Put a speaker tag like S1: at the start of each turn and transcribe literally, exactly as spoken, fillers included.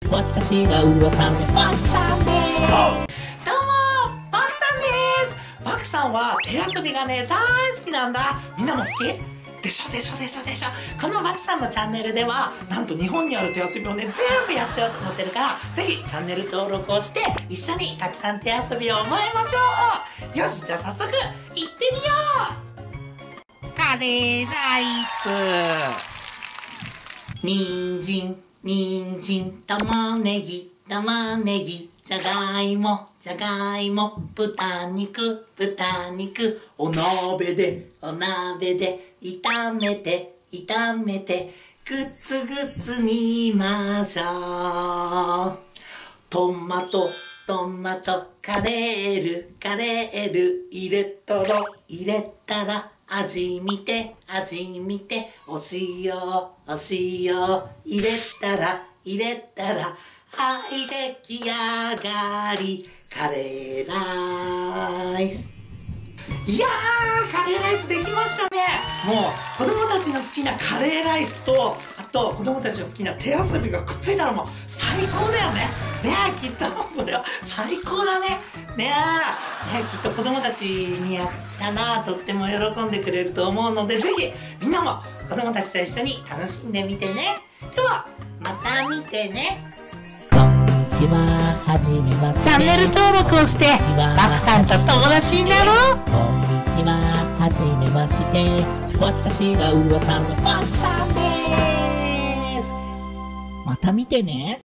S1: 私が噂のバクさんです。
S2: どうもバクさんです。バクさんは手遊びがね大好きなんだ。みんなも好きでしょでしょでしょでしょ。このバクさんのチャンネルではなんと日本にある手遊びをね全部やっちゃおうと思ってるから、ぜひチャンネル登録をして一緒にたくさん手遊びを覚えましょう。よし、じゃあ早速行ってみよう。
S1: カレーライス。
S2: 人参人参玉ねぎ玉ねぎじゃがいもじゃがいも豚肉豚肉お鍋でお鍋で炒めて炒めてグツグツ煮ましょう。トマトトマトカレールカレール入れたら入れたら味見て味見てお塩お塩入れたら入れたらはい出来上がりカレーライス。いやー、カレーライスできましたね。もう子供たちの好きなカレーライスと、あと子供たちの好きな手遊びがくっついたらもう最高だよね。ねえ、きっとこれは最高だね。ねえ、ねえ、きっと子供たちにやったな、とっても喜んでくれると思うので、ぜひみんなも子供たちと一緒に楽しんでみてね。ではまた見てね。
S1: こんにちは、はじめまして。チャンネル登録をしてバクさんと友達になろう。こんにちは、はじめまして。私が噂のバクさんです。また見てね。